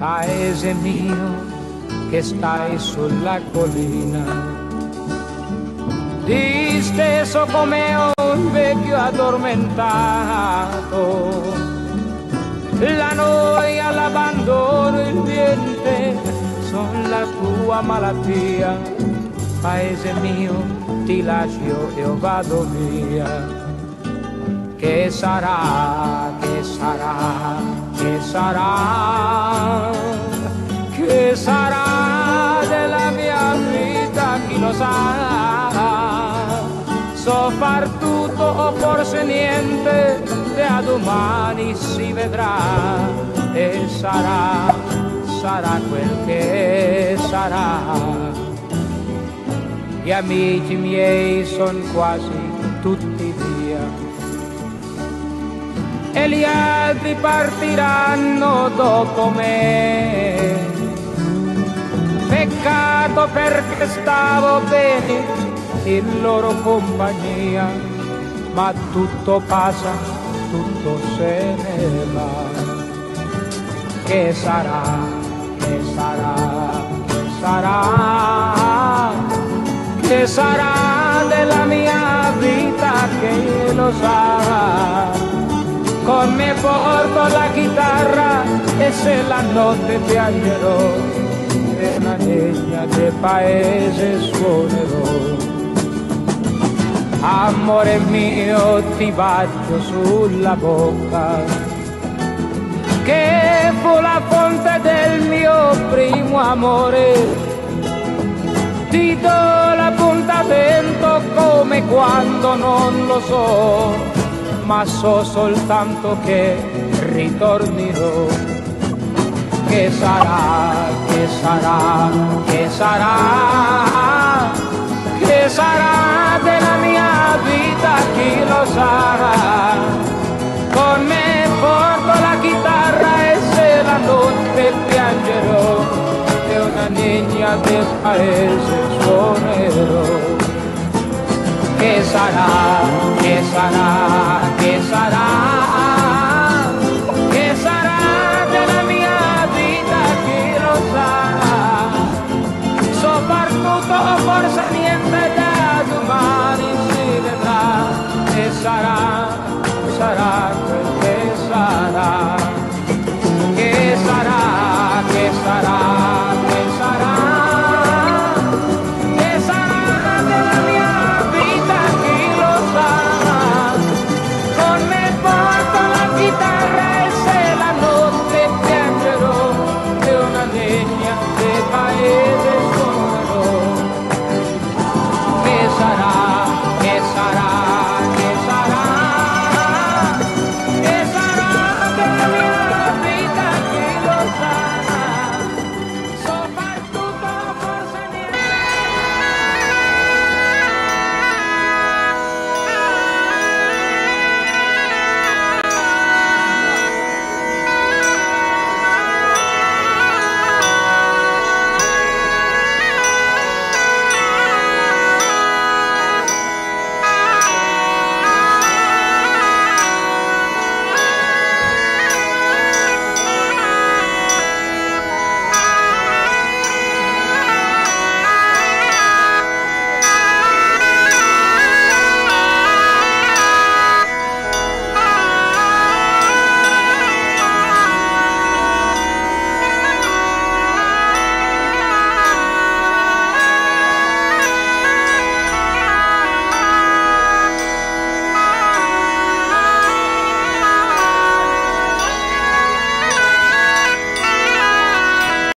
paese mio che stai sulla collina, disteso come un vecchio addormentato. La noia, l'abbandono, il niente son la tua malattia. Paese mio, ti lascio e vado via. Che sarà, che sarà, che sarà, che sarà della mia vita, chi lo sa. So far tutto o forse niente, da domani si vedrà. E sarà, sarà quel che sarà. Gli amici miei son quasi tutti via e gli altri partiranno dopo me. Peccato perché stavo bene in loro compagnia, ma tutto passa, tutto se ne va. Che sarà, che sarà, che sarà, che sarà della mia vita, che lo sa. Con me porto la chitarra e se la notte piangerò, e una legna del paese suonerò. Amore mio, ti bacio sulla bocca, che fu la fonte del mio primo amore. Ti do l'appuntamento come quando non lo so, ma so soltanto che ritornerò. Che sarà, che sarà, che sarà, che sarà della mia vita, chi lo sa. Con me porto la chitarra e se la notte piangerò, e una legna del paese suonerò. Che sarà, che sarà, che sarà, che sarà della mia vita, chi lo sa. Soprattutto forse niente, da domani si vedrà. E sarà,